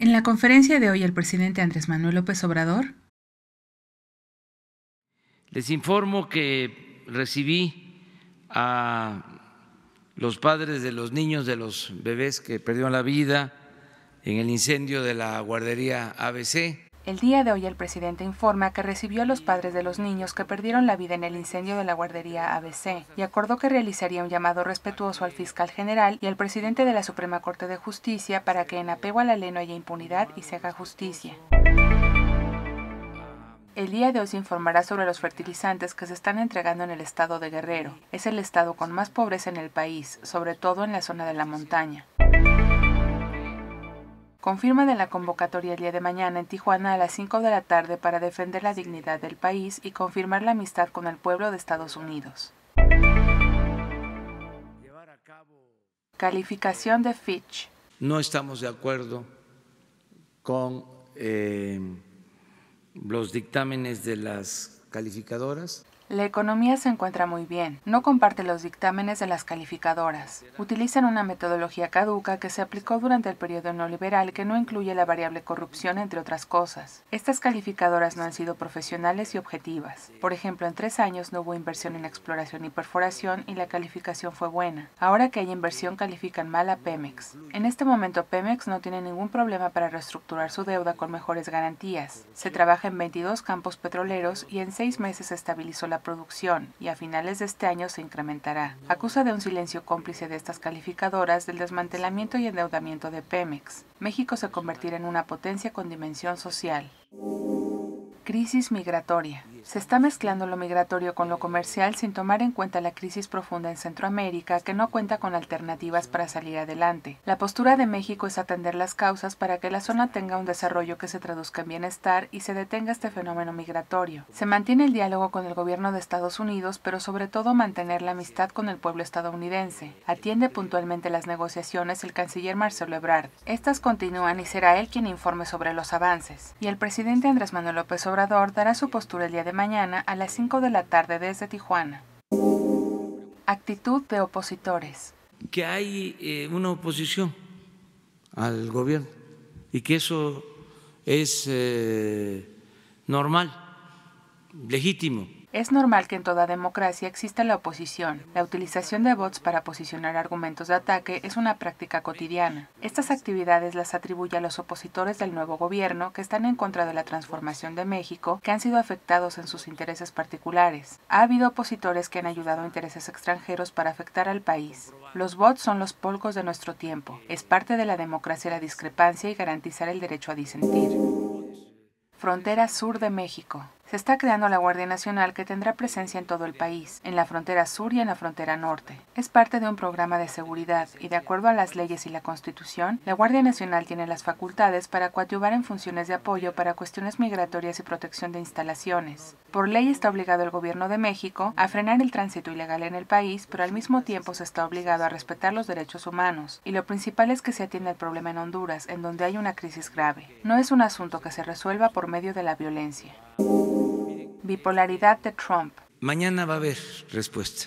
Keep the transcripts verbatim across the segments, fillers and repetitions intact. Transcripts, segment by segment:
En la conferencia de hoy, el presidente Andrés Manuel López Obrador. Les informo que recibí a los padres de los niños, de los bebés que perdieron la vida en el incendio de la guardería A B C. El día de hoy el presidente informa que recibió a los padres de los niños que perdieron la vida en el incendio de la guardería A B C y acordó que realizaría un llamado respetuoso al fiscal general y al presidente de la Suprema Corte de Justicia para que en apego a la ley no haya impunidad y se haga justicia. El día de hoy se informará sobre los fertilizantes que se están entregando en el estado de Guerrero. Es el estado con más pobreza en el país, sobre todo en la zona de la montaña. Confirma de la convocatoria el día de mañana en Tijuana a las cinco de la tarde para defender la dignidad del país y confirmar la amistad con el pueblo de Estados Unidos. Calificación de Fitch. No estamos de acuerdo con eh, los dictámenes de las calificadoras. La economía se encuentra muy bien. No comparte los dictámenes de las calificadoras. Utilizan una metodología caduca que se aplicó durante el periodo neoliberal que no incluye la variable corrupción, entre otras cosas. Estas calificadoras no han sido profesionales y objetivas. Por ejemplo, en tres años no hubo inversión en exploración y perforación y la calificación fue buena. Ahora que hay inversión califican mal a Pemex. En este momento Pemex no tiene ningún problema para reestructurar su deuda con mejores garantías. Se trabaja en veintidós campos petroleros y en seis meses se estabilizó la producción y a finales de este año se incrementará. Acusa de un silencio cómplice de estas calificadoras del desmantelamiento y endeudamiento de Pemex. México se convertirá en una potencia con dimensión social. Crisis migratoria. Se está mezclando lo migratorio con lo comercial sin tomar en cuenta la crisis profunda en Centroamérica que no cuenta con alternativas para salir adelante. La postura de México es atender las causas para que la zona tenga un desarrollo que se traduzca en bienestar y se detenga este fenómeno migratorio. Se mantiene el diálogo con el gobierno de Estados Unidos, pero sobre todo mantener la amistad con el pueblo estadounidense. Atiende puntualmente las negociaciones el canciller Marcelo Ebrard. Estas continúan y será él quien informe sobre los avances. Y el presidente Andrés Manuel López Obrador dará su postura el día de mañana a las cinco de la tarde desde Tijuana. Actitud de opositores. Que hay eh, una oposición al gobierno y que eso es eh, normal, legítimo. Es normal que en toda democracia exista la oposición. La utilización de bots para posicionar argumentos de ataque es una práctica cotidiana. Estas actividades las atribuye a los opositores del nuevo gobierno que están en contra de la transformación de México, que han sido afectados en sus intereses particulares. Ha habido opositores que han ayudado a intereses extranjeros para afectar al país. Los bots son los polcos de nuestro tiempo. Es parte de la democracia la discrepancia y garantizar el derecho a disentir. Frontera sur de México. Se está creando la Guardia Nacional que tendrá presencia en todo el país, en la frontera sur y en la frontera norte. Es parte de un programa de seguridad y de acuerdo a las leyes y la Constitución, la Guardia Nacional tiene las facultades para coadyuvar en funciones de apoyo para cuestiones migratorias y protección de instalaciones. Por ley está obligado el gobierno de México a frenar el tránsito ilegal en el país, pero al mismo tiempo se está obligado a respetar los derechos humanos. Y lo principal es que se atienda el problema en Honduras, en donde hay una crisis grave. No es un asunto que se resuelva por medio de la violencia. Bipolaridad de Trump. Mañana va a haber respuesta.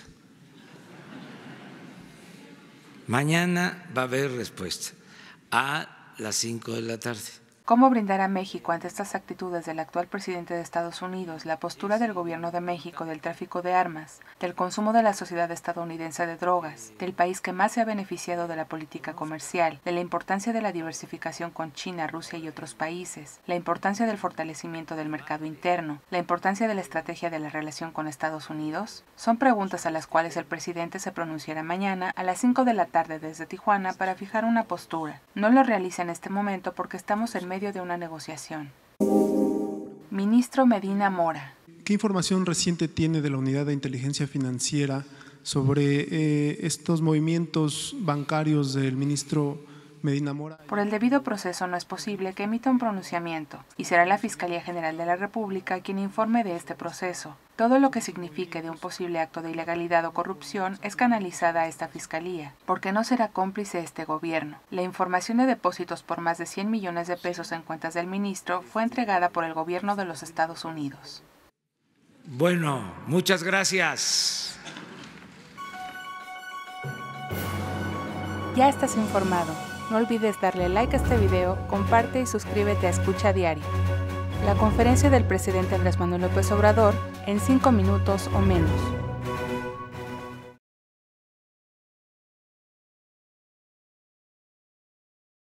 Mañana va a haber respuesta a las cinco de la tarde. ¿Cómo brindar a México ante estas actitudes del actual presidente de Estados Unidos, la postura del gobierno de México del tráfico de armas, del consumo de la sociedad estadounidense de drogas, del país que más se ha beneficiado de la política comercial, de la importancia de la diversificación con China, Rusia y otros países, la importancia del fortalecimiento del mercado interno, la importancia de la estrategia de la relación con Estados Unidos? Son preguntas a las cuales el presidente se pronunciará mañana a las cinco de la tarde desde Tijuana para fijar una postura. No lo realiza en este momento porque estamos en medio de una negociación. Ministro Medina Mora. ¿Qué información reciente tiene de la Unidad de Inteligencia Financiera sobre eh, estos movimientos bancarios del ministro Medina Mora? Por el debido proceso no es posible que emita un pronunciamiento y será la Fiscalía General de la República quien informe de este proceso. Todo lo que signifique de un posible acto de ilegalidad o corrupción es canalizada a esta Fiscalía, porque no será cómplice este gobierno. La información de depósitos por más de cien millones de pesos en cuentas del ministro fue entregada por el gobierno de los Estados Unidos. Bueno, muchas gracias. Ya estás informado. No olvides darle like a este video, comparte y suscríbete a Escucha Diario. La conferencia del presidente Andrés Manuel López Obrador en cinco minutos o menos.